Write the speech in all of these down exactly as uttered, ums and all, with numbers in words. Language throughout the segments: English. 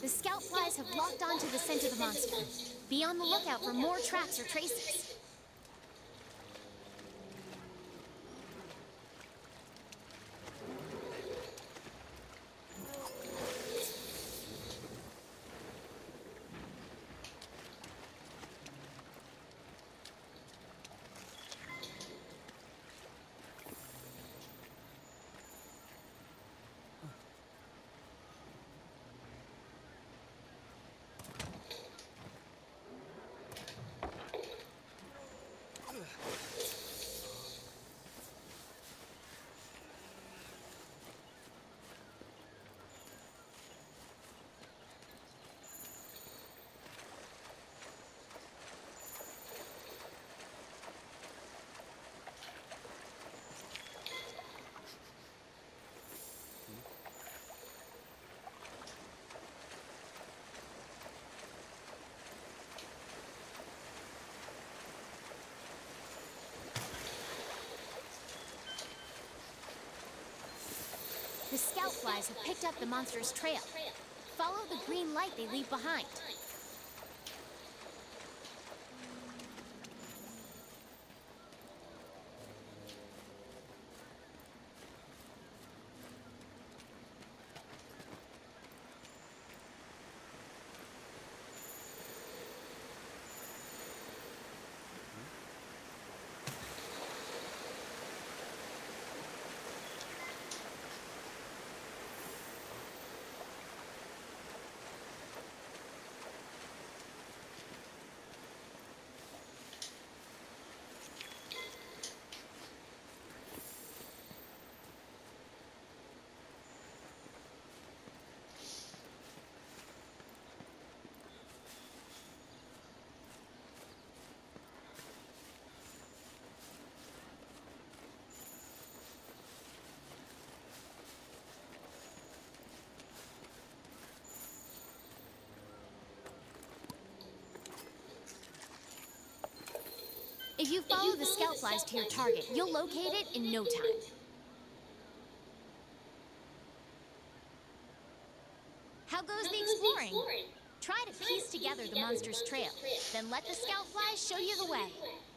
The scout flies have locked onto the scent of the monster. Be on the lookout for more tracks or traces. The scout flies have picked up the monster's trail. Follow the green light they leave behind. If you follow the scout flies to your target, you'll locate it in no time. How goes the exploring? Try to piece together the monster's trail, then let the scout flies show you the way.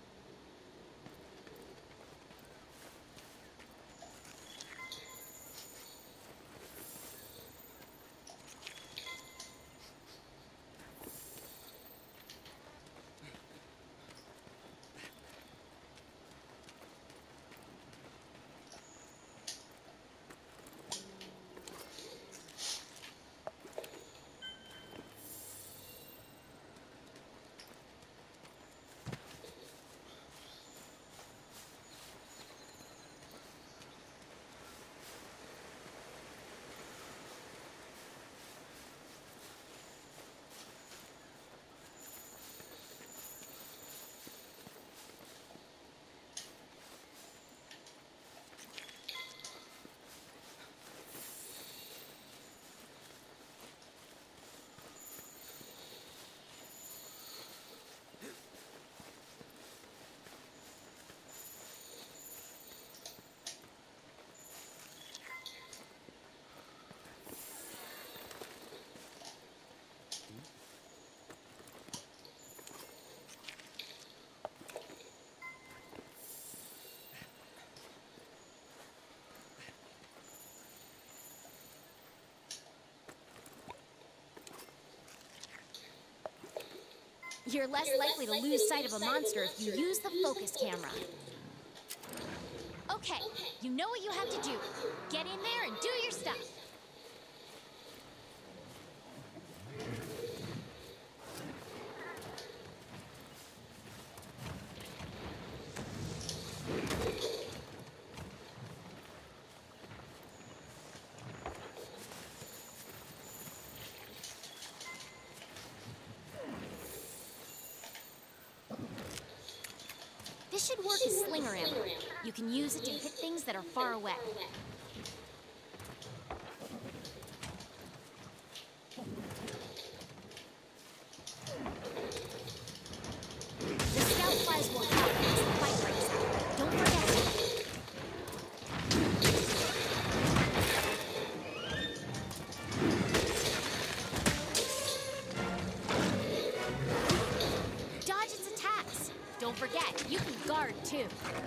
You're less likely to lose sight of a monster if you use the focus camera. Okay, you know what you have to do. Get in there and do your stuff. This should work as slinger ammo. You can use it to hit things that are far away. The scout flies will help as the fight breaks out. Don't forget it. Don't forget, you can guard too.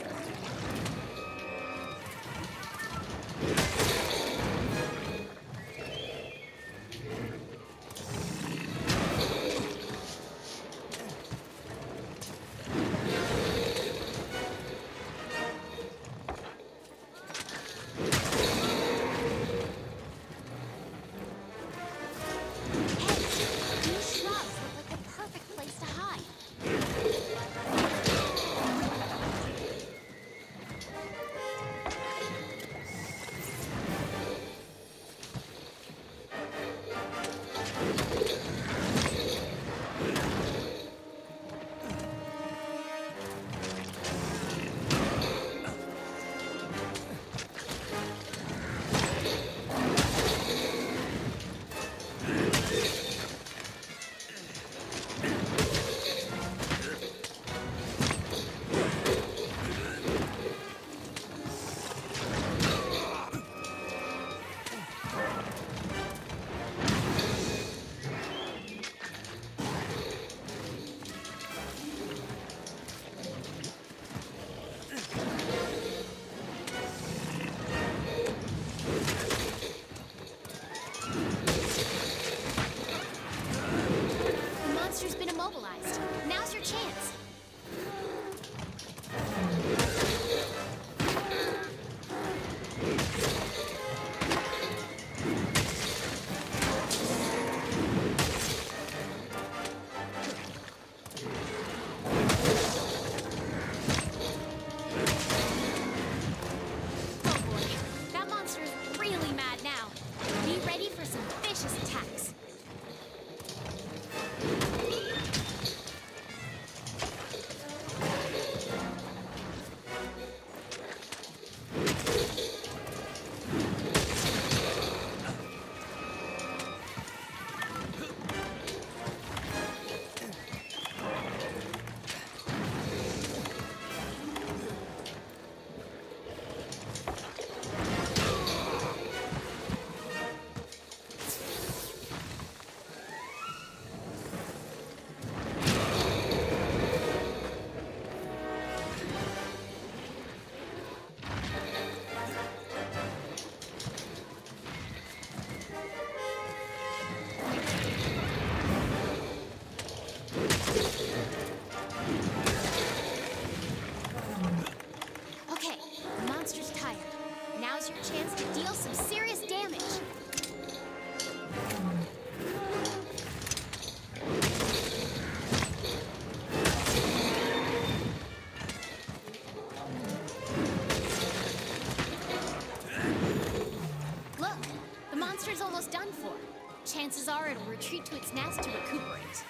Now's your chance. Oh boy, that monster's really mad now. Be ready for some vicious attacks. Okay, the monster's tired. Now's your chance to deal some serious damage. Look, the monster's almost done for. Chances are it'll retreat to its nest to recuperate.